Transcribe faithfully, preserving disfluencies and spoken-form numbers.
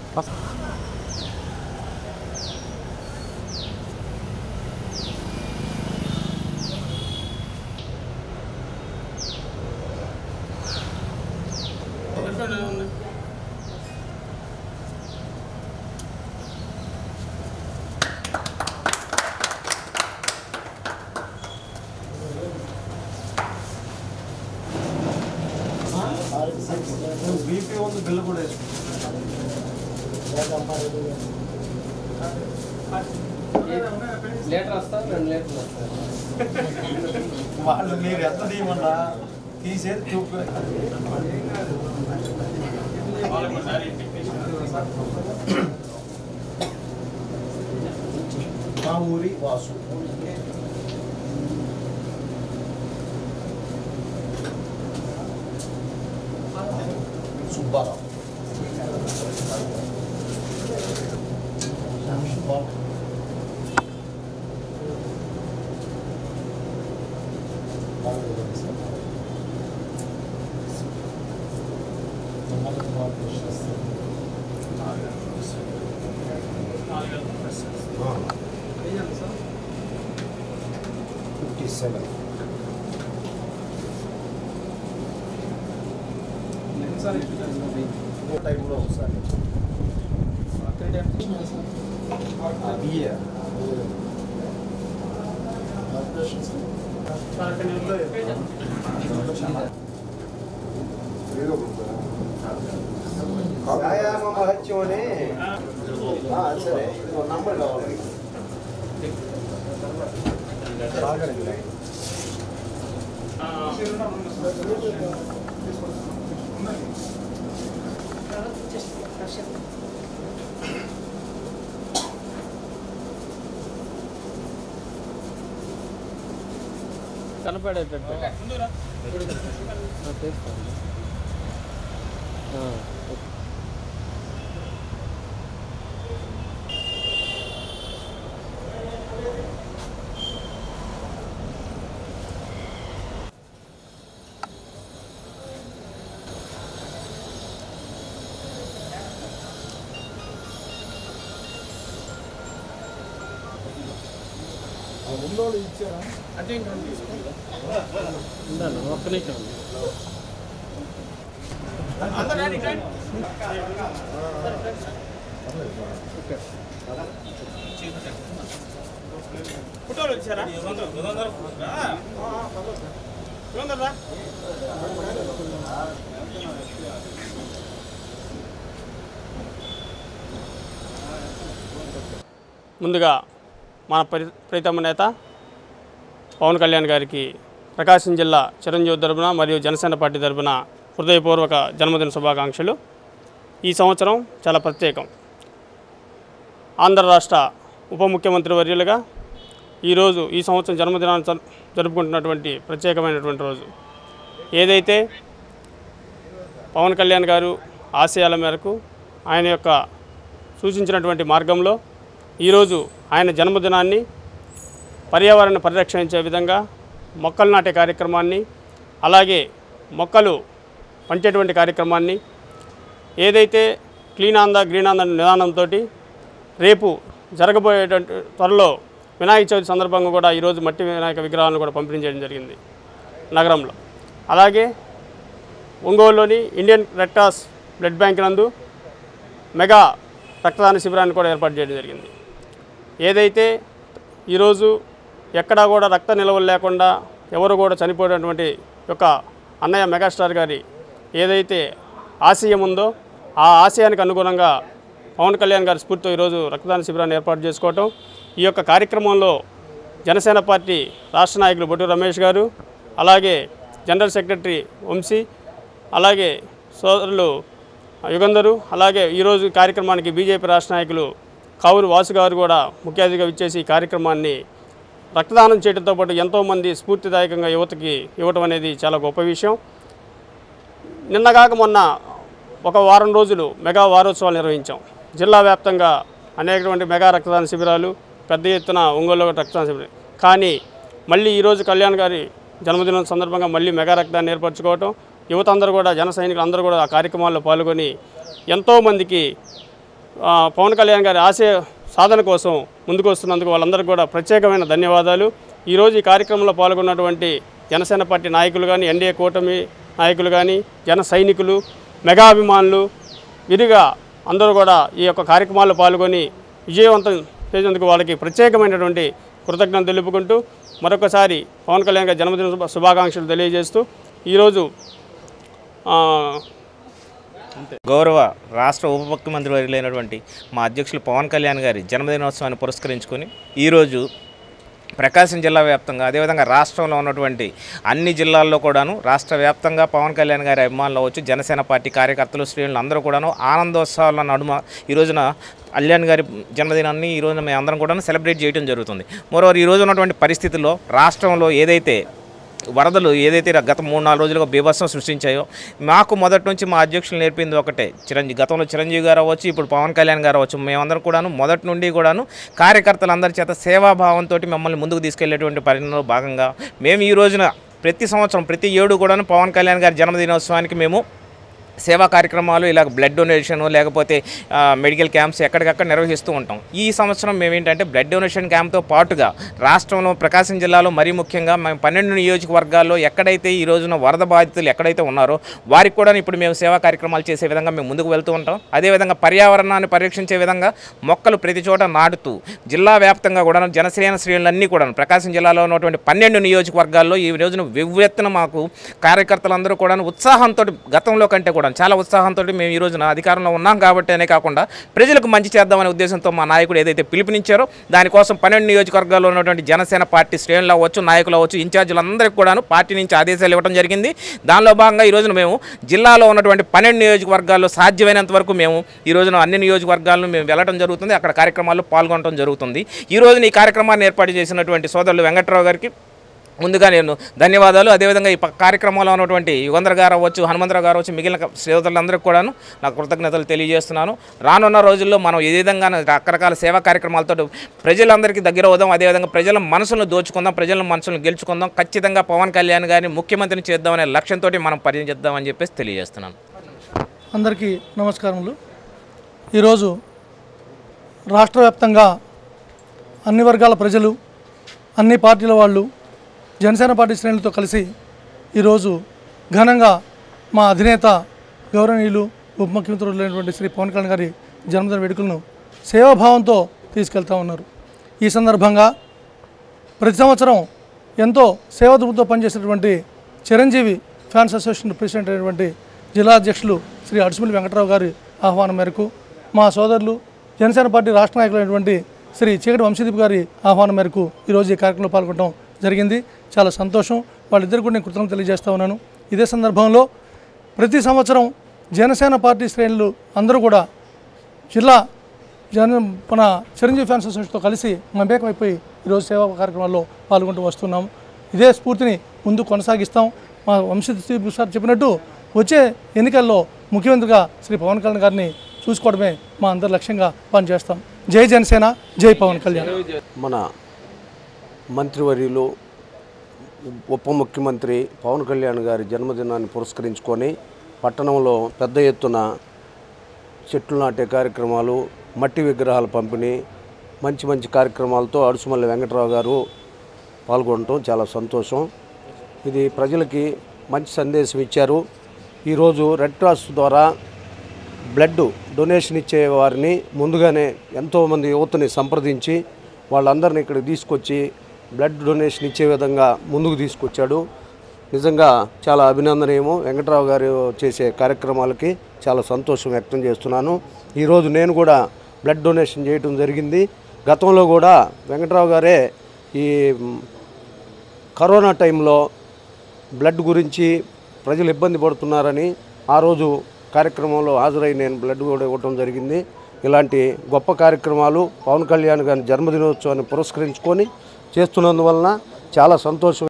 BP ఉంది bill కూడా litre వస్తారు రెండు లీటర్లు వస్తారు వాళ్ళు మీరు ఎంత తీయమన్నా తీసేది చూపు మా ఊరి వాసు సుబ్బారావు ఫిఫ్టీ సెవెన్ టైంలో ఒకసారి వ్యాయామ మహత్యం అని సరే నంబర్ కావాలి కనపడేటట్టు ముందోళ్ళు ఇచ్చారా అంటే ఉండాలి ఒక్క నిమిషం ఫోటోలు వచ్చారా ముందుగా మన పరి ప్రీతమ నేత పవన్ కళ్యాణ్ గారికి ప్రకాశం జిల్లా చిరంజీవి తరపున మరియు జనసేన పార్టీ తరపున హృదయపూర్వక జన్మదిన శుభాకాంక్షలు. ఈ సంవత్సరం చాలా ప్రత్యేకం. ఆంధ్ర రాష్ట్ర ఉప ముఖ్యమంత్రి వర్యులుగా ఈరోజు ఈ సంవత్సరం జన్మదినాన్ని జరుపుకుంటున్నటువంటి ప్రత్యేకమైనటువంటి రోజు. ఏదైతే పవన్ కళ్యాణ్ గారు ఆశయాల మేరకు ఆయన యొక్క సూచించినటువంటి మార్గంలో ఈరోజు ఆయన జన్మదినాన్ని పర్యావరణ పరిరక్షించే విధంగా మొక్కలు నాటే కార్యక్రమాన్ని, అలాగే మొక్కలు పంచేటువంటి కార్యక్రమాన్ని, ఏదైతే క్లీన్ ఆంధ్ర గ్రీన్ ఆంధ్ర నిదానంతో రేపు జరగబోయేటువంటి త్వరలో వినాయక చవితి సందర్భంగా కూడా ఈరోజు మట్టి వినాయక విగ్రహాలను కూడా పంపిణీ చేయడం జరిగింది నగరంలో. అలాగే ఒంగోలులోని Indian red cross blood bank నందు మెగా రక్తదాన శిబిరాన్ని కూడా ఏర్పాటు చేయడం జరిగింది. ఏదైతే ఈరోజు ఎక్కడా కూడా రక్త నిల్వలు లేకుండా ఎవరు కూడా చనిపోయినటువంటి యొక్క అన్నయ్య మెగాస్టార్ గారి ఏదైతే ఆశయం ఉందో ఆ ఆశయానికి అనుగుణంగా పవన్ కళ్యాణ్ గారి స్ఫూర్తితో ఈరోజు రక్తదాన శిబిరాన్ని ఏర్పాటు చేసుకోవటం. ఈ యొక్క కార్యక్రమంలో జనసేన పార్టీ రాష్ట్ర నాయకులు బొట్టు రమేష్ గారు, అలాగే జనరల్ సెక్రటరీ వంశీ, అలాగే సోదరులు యుగంధరు, అలాగే ఈరోజు కార్యక్రమానికి బీజేపీ రాష్ట్ర నాయకులు కావూరు వాసు గారు కూడా ముఖ్య అతిథిగా ఇచ్చేసి ఈ కార్యక్రమాన్ని రక్తదానం చేయడంతో పాటు ఎంతోమంది స్ఫూర్తిదాయకంగా యువతకి ఇవ్వటం అనేది చాలా గొప్ప విషయం. నిన్నగాక మొన్న ఒక వారం రోజులు మెగా వారోత్సవాలు నిర్వహించాం. జిల్లా వ్యాప్తంగా అనేకటువంటి మెగా రక్తదాన శిబిరాలు, పెద్ద ఎత్తున ఒంగోలులో రక్తదాన శిబిరం. కానీ మళ్ళీ ఈరోజు కళ్యాణ్ గారి జన్మదినం సందర్భంగా మళ్ళీ మెగా రక్తదాన్ని ఏర్పరచుకోవటం, యువత అందరూ కూడా జన సైనికులు అందరూ కూడా ఆ కార్యక్రమాల్లో పాల్గొని ఎంతోమందికి పవన్ కళ్యాణ్ గారి ఆశయ సాధన కోసం ముందుకు వస్తున్నందుకు వాళ్ళందరికీ కూడా ప్రత్యేకమైన ధన్యవాదాలు. ఈరోజు ఈ కార్యక్రమంలో పాల్గొన్నటువంటి జనసేన పార్టీ నాయకులు కానీ, ఎన్డీఏ కూటమి నాయకులు కానీ, జన సైనికులు, మెగా అభిమానులు విరిగా అందరూ కూడా ఈ యొక్క కార్యక్రమాల్లో పాల్గొని విజయవంతం చేసేందుకు వాళ్ళకి ప్రత్యేకమైనటువంటి కృతజ్ఞతలు తెలుపుకుంటూ మరొకసారి పవన్ కళ్యాణ్ గారి జన్మదిన శుభాకాంక్షలు తెలియజేస్తూ ఈరోజు గౌరవ రాష్ట్ర ఉప ముఖ్యమంత్రి వర్యులైనటువంటి మా అధ్యక్షులు పవన్ కళ్యాణ్ గారి జన్మదినోత్సవాన్ని పురస్కరించుకొని ఈరోజు ప్రకాశం జిల్లా వ్యాప్తంగా అదేవిధంగా రాష్ట్రంలో ఉన్నటువంటి అన్ని జిల్లాల్లో కూడాను రాష్ట్ర వ్యాప్తంగా పవన్ కళ్యాణ్ గారి అభిమానులు అవ్వచ్చు, జనసేన పార్టీ కార్యకర్తలు, శ్రేణులు అందరూ కూడాను ఆనందోత్సవాల నడుమ ఈ రోజున కళ్యాణ్ గారి జన్మదినాన్ని ఈ రోజున మేము అందరం కూడా సెలబ్రేట్ చేయడం జరుగుతుంది. మరోవర్ ఈ రోజు ఉన్నటువంటి పరిస్థితుల్లో రాష్ట్రంలో ఏదైతే వరదలు ఏదైతే గత మూడు నాలుగు రోజులుగా బీభత్సం సృష్టించాయో మాకు మొదటి నుంచి మా అధ్యక్షులు నేర్పింది ఒకటే, చిరంజీవి గతంలో చిరంజీవి గారు అవ్వచ్చు, ఇప్పుడు పవన్ కళ్యాణ్ గారు అవ్వచ్చు, మేమందరం కూడాను మొదటి నుండి కూడాను కార్యకర్తలందరి చేత సేవాభావంతో మిమ్మల్ని ముందుకు తీసుకెళ్లేటువంటి పరిణామంలో భాగంగా మేము ఈ రోజున ప్రతి సంవత్సరం ప్రతి ఏడు కూడాను పవన్ కళ్యాణ్ గారి జన్మదినోత్సవానికి మేము సేవా కార్యక్రమాలు ఇలా బ్లడ్ డొనేషన్ లేకపోతే మెడికల్ క్యాంప్స్ ఎక్కడికక్కడ నిర్వహిస్తూ ఉంటాం. ఈ సంవత్సరం మేము ఏంటంటే బ్లడ్ డొనేషన్ క్యాంప్తో పాటుగా రాష్ట్రంలో ప్రకాశం జిల్లాలో మరీ ముఖ్యంగా మేము పన్నెండు నియోజకవర్గాల్లో ఎక్కడైతే ఈ రోజున వరద బాధితులు ఎక్కడైతే ఉన్నారో వారికి కూడా ఇప్పుడు మేము సేవా కార్యక్రమాలు చేసే విధంగా మేము ముందుకు వెళ్తూ ఉంటాం. అదేవిధంగా పర్యావరణాన్ని పరిరక్షించే విధంగా మొక్కలు ప్రతి చోట నాటుతూ జిల్లా వ్యాప్తంగా కూడా జనసేన శ్రేణులన్నీ కూడా ప్రకాశం జిల్లాలో ఉన్నటువంటి పన్నెండు నియోజకవర్గాల్లో ఈ రోజున వివ్వెత్తున మాకు కార్యకర్తలందరూ కూడా ఉత్సాహంతో గతంలో కంటే కూడా చాలా ఉత్సాహంతో మేము ఈ రోజున అధికారంలో ఉన్నాం కాబట్టి అనే కాకుండా ప్రజలకు మంచి చేద్దామనే ఉద్దేశంతో మా నాయకుడు ఏదైతే పిలుపునిచ్చారో దానికోసం పన్నెండు నియోజకవర్గాల్లో ఉన్నటువంటి జనసేన పార్టీ శ్రేణులు అవ్వచ్చు, నాయకులు అవ్వచ్చు, ఇన్ఛార్జీలందరికీ కూడాను పార్టీ నుంచి ఆదేశాలు ఇవ్వడం జరిగింది. దానిలో భాగంగా ఈ రోజున మేము జిల్లాలో ఉన్నటువంటి పన్నెండు నియోజకవర్గాల్లో సాధ్యమైనంత వరకు మేము ఈ రోజున అన్ని నియోజకవర్గాలను మేము వెళ్ళడం జరుగుతుంది, అక్కడ కార్యక్రమాల్లో పాల్గొనడం జరుగుతుంది. ఈ రోజున ఈ కార్యక్రమాన్ని ఏర్పాటు చేసినటువంటి సోదరులు వెంకట్రావు గారికి ముందుగా నేను ధన్యవాదాలు. అదేవిధంగా ఈ కార్యక్రమంలో ఉన్నటువంటి యుగంధర్ గారు అవ్వచ్చు, హనుమంతరావు గారు అవ్వచ్చు, మిగిలిన శ్రోతలందరికీ కూడాను నాకు కృతజ్ఞతలు తెలియజేస్తున్నాను. రానున్న రోజుల్లో మనం ఏ విధంగా రకరకాల సేవా కార్యక్రమాలతో ప్రజలందరికీ దగ్గర అవుదాం, అదేవిధంగా ప్రజల మనసులను దోచుకుందాం, ప్రజల మనసులను గెలుచుకుందాం, ఖచ్చితంగా పవన్ కళ్యాణ్ గారిని ముఖ్యమంత్రిని చేద్దామనే లక్ష్యంతో మనం పనిచేద్దామని చెప్పేసి తెలియజేస్తున్నాను. అందరికీ నమస్కారములు. ఈరోజు రాష్ట్ర వ్యాప్తంగా అన్ని వర్గాల ప్రజలు, అన్ని పార్టీల వాళ్ళు జనసేన పార్టీ శ్రేణులతో కలిసి ఈరోజు ఘనంగా మా అధినేత గౌరవనీయులు ఉప ముఖ్యమంత్రులైనటువంటి శ్రీ పవన్ కళ్యాణ్ గారి జన్మదిన వేడుకలను సేవాభావంతో తీసుకెళ్తా ఉన్నారు. ఈ సందర్భంగా ప్రతి సంవత్సరం ఎంతో సేవాదృతితో పనిచేసినటువంటి చిరంజీవి ఫ్యాన్స్ అసోసియేషన్ ప్రెసిడెంట్ అయినటువంటి జిల్లా అధ్యక్షులు శ్రీ అడుసుమిల్లి వెంకట్రావు గారి ఆహ్వానం మేరకు మా సోదరులు జనసేన పార్టీ రాష్ట్ర నాయకులైనటువంటి శ్రీ చీకటి వంశీదీప్ గారి ఆహ్వానం మేరకు ఈరోజు ఈ కార్యక్రమంలో పాల్గొనడం జరిగింది. చాలా సంతోషం. వాళ్ళిద్దరు కూడా నేను కృతజ్ఞతలు తెలియజేస్తా ఉన్నాను. ఇదే సందర్భంలో ప్రతి సంవత్సరం జనసేన పార్టీ శ్రేణులు అందరూ కూడా జిల్లా జన మన చిరంజీవి ఫ్యాన్స్ అసోసియేషన్తో కలిసి మమేకమైపోయి ఈరోజు సేవా కార్యక్రమాల్లో పాల్గొంటూ వస్తున్నాము. ఇదే స్ఫూర్తిని ముందు కొనసాగిస్తాం. మా వంశీదీప్ సార్ చెప్పినట్టు వచ్చే ఎన్నికల్లో ముఖ్యమంత్రిగా శ్రీ పవన్ కళ్యాణ్ గారిని చూసుకోవడమే మా అందరి లక్ష్యంగా పనిచేస్తాం. జై జనసేన, జై పవన్ కళ్యాణ్. మన మంత్రివర్యులు ఉప ముఖ్యమంత్రి పవన్ కళ్యాణ్ గారి జన్మదినాన్ని పురస్కరించుకొని పట్టణంలో పెద్ద ఎత్తున చెట్లు నాటే కార్యక్రమాలు, మట్టి విగ్రహాల పంపిణీ, మంచి మంచి కార్యక్రమాలతో అడుసుమల్లి వెంకట్రావు గారు పాల్గొనడం చాలా సంతోషం. ఇది ప్రజలకి మంచి సందేశం ఇచ్చారు. ఈరోజు రెడ్ క్రాస్ ద్వారా బ్లడ్ డొనేషన్ ఇచ్చే వారిని ముందుగానే ఎంతోమంది యువతని సంప్రదించి వాళ్ళందరినీ ఇక్కడికి తీసుకొచ్చి బ్లడ్ డొనేషన్ ఇచ్చే విధంగా ముందుకు తీసుకొచ్చాడు. నిజంగా చాలా అభినందనీయము. వెంకట్రావు గారు చేసే కార్యక్రమాలకి చాలా సంతోషం వ్యక్తం చేస్తున్నాను. ఈరోజు నేను కూడా బ్లడ్ డొనేషన్ చేయటం జరిగింది. గతంలో కూడా వెంకట్రావు గారే ఈ కరోనా టైంలో బ్లడ్ గురించి ప్రజలు ఇబ్బంది పడుతున్నారని ఆ రోజు కార్యక్రమంలో హాజరై నేను బ్లడ్ కూడా ఇవ్వటం జరిగింది. ఇలాంటి గొప్ప కార్యక్రమాలు పవన్ కళ్యాణ్ గారి జన్మదినోత్సవాన్ని పురస్కరించుకొని చేస్తున్నందువలన చాలా సంతోషం.